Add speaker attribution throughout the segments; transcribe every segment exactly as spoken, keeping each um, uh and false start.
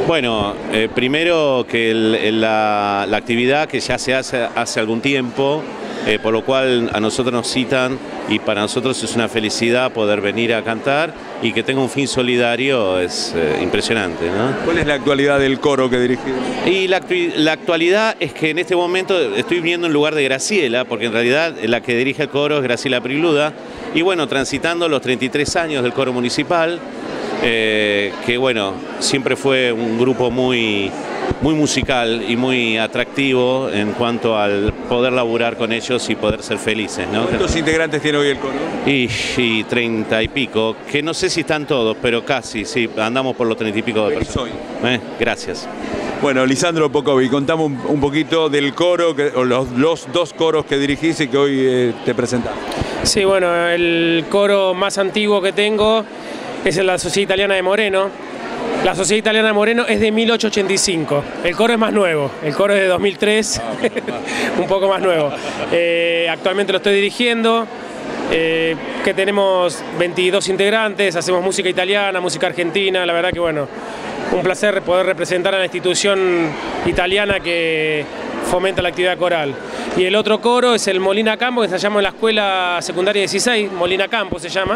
Speaker 1: Bueno, eh, primero que el, el, la, la actividad que ya se hace hace algún tiempo, eh, por lo cual a nosotros nos citan y para nosotros es una felicidad poder venir a cantar y que tenga un fin solidario es eh, impresionante, ¿no?
Speaker 2: ¿Cuál es la actualidad del coro que dirigís?
Speaker 1: Y la, la actualidad es que en este momento estoy viniendo en lugar de Graciela, porque en realidad la que dirige el coro es Graciela Priluda, y bueno, transitando los treinta y tres años del coro municipal, eh, que bueno, siempre fue un grupo muy, muy musical y muy atractivo en cuanto al poder laburar con ellos y poder ser felices, ¿no?
Speaker 2: ¿Cuántos integrantes tiene hoy el coro?
Speaker 1: Y, y treinta y pico, que no sé si están todos, pero casi, sí, andamos por los treinta y pico de personas. Eh, gracias.
Speaker 2: Bueno, Lisandro Pocovi, contame un, un poquito del coro, que, o los, los dos coros que dirigís y que hoy eh, te presentás.
Speaker 3: Sí, bueno, el coro más antiguo que tengo es en la Sociedad Italiana de Moreno. La Sociedad Italiana de Moreno es de mil ochocientos ochenta y cinco. El coro es más nuevo, el coro es de dos mil tres, un poco más nuevo. Eh, actualmente lo estoy dirigiendo, eh, que tenemos veintidós integrantes, hacemos música italiana, música argentina, la verdad que bueno, un placer poder representar a la institución italiana que fomenta la actividad coral. Y el otro coro es el Molina Campo, que se llama en la escuela secundaria dieciséis, Molina Campo se llama.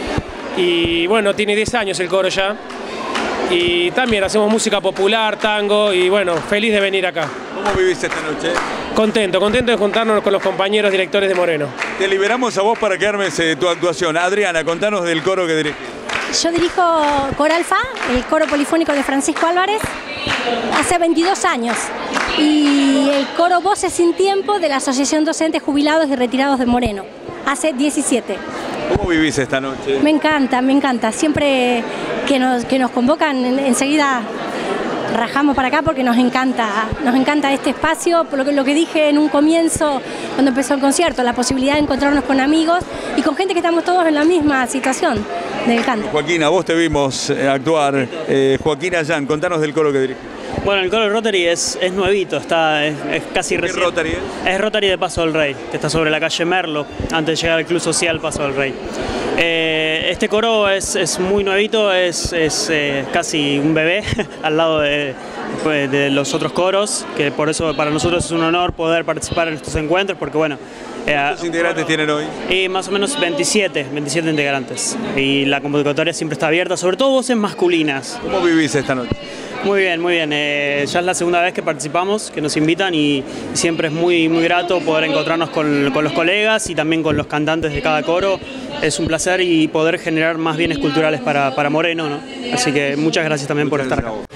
Speaker 3: Y bueno, tiene diez años el coro ya. Y también hacemos música popular, tango, y bueno, feliz de venir acá.
Speaker 2: ¿Cómo viviste esta noche?
Speaker 3: Contento, contento de juntarnos con los compañeros directores de Moreno.
Speaker 2: Te liberamos a vos para que armes eh, tu actuación. Adriana, contanos del coro que dirigís.
Speaker 4: Yo dirijo Coralfa, el coro polifónico de Francisco Álvarez, hace veintidós años. Y el coro Voces Sin Tiempo de la Asociación Docentes Jubilados y Retirados de Moreno, hace diecisiete.
Speaker 2: ¿Cómo vivís esta noche?
Speaker 4: Me encanta, me encanta. Siempre que nos, que nos convocan, enseguida rajamos para acá porque nos encanta, nos encanta este espacio, por lo que, lo que dije en un comienzo cuando empezó el concierto, la posibilidad de encontrarnos con amigos y con gente que estamos todos en la misma situación del canto.
Speaker 2: Joaquín, a vos te vimos eh, actuar. Eh, Joaquín Ayán, contanos del coro que dirigís.
Speaker 5: Bueno, el coro Rotary es, es nuevito, está, es, es casi reciente.
Speaker 2: ¿Qué Rotary es?
Speaker 5: Es Rotary de Paso del Rey, que está sobre la calle Merlo, antes de llegar al Club Social Paso del Rey. Eh, este coro es, es muy nuevito, es, es eh, casi un bebé al lado de, pues, de los otros coros, que por eso para nosotros es un honor poder participar en estos encuentros, porque bueno...
Speaker 2: Eh, ¿Cuántos integrantes tienen hoy?
Speaker 5: Y más o menos veintisiete, veintisiete integrantes. Y la convocatoria siempre está abierta, sobre todo voces masculinas.
Speaker 2: ¿Cómo vivís esta noche?
Speaker 5: Muy bien, muy bien. Eh, ya es la segunda vez que participamos, que nos invitan y siempre es muy, muy grato poder encontrarnos con, con los colegas y también con los cantantes de cada coro. Es un placer y poder generar más bienes culturales para, para Moreno, ¿no? Así que muchas gracias también
Speaker 2: Muchas
Speaker 5: por estar
Speaker 2: gracias
Speaker 5: acá.